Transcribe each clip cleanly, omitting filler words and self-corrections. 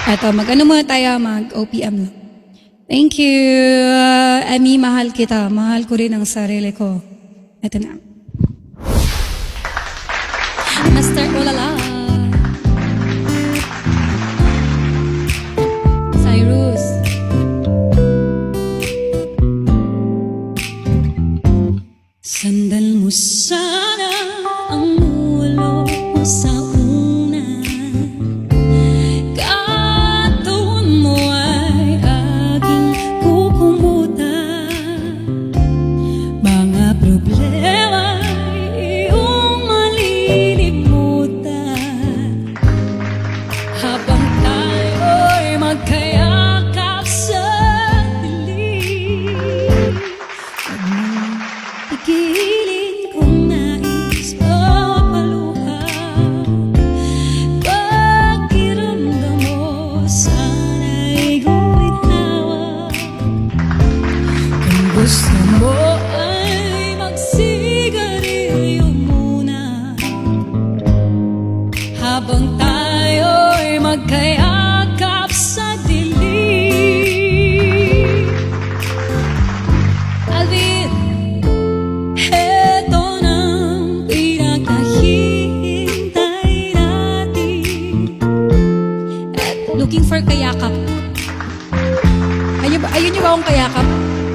Eto, mag-ano muna tayo, mag-OPM lang. Thank you, Ami, mahal kita. Mahal ko rin ang sarili ko. Eto na. Master Olala. Cyrus. Sandal mo sana ang ulo mo sa una. Katawan mo ay aking kukumuta. Mga problema ay iyong malilimutan. Habang tayo'y magkayakap sa dilim. Pagigilin kong nais mapaluha. Pakiramdam mo sana'y guminhawa. Kung gusto mo ay magsigarilyo muna. Habang tayo'y magkayakap sa dilim. Alvin, heto nang pinakahihintay natin. At looking for kayakap. Ayun niyo ba akong kayakap?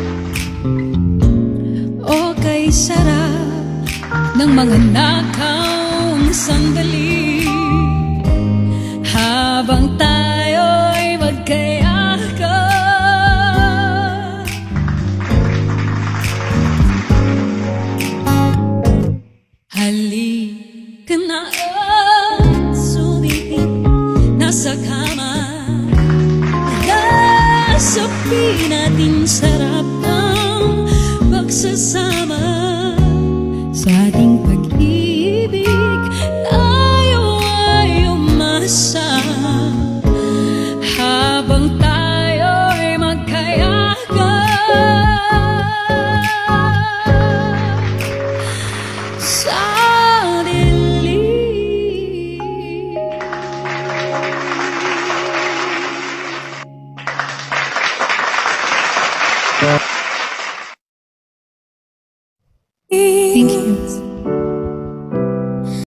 Okay, sarap ng mga nakawang sandali. Habang tayo'y magkayakap. Halika na at sumilip. Nasa kama, nasapin natin sarap ng pagsasama. Sa ating pag-ibig, tayo ay umasa. Habang tayo'y magkayakap sa dilim.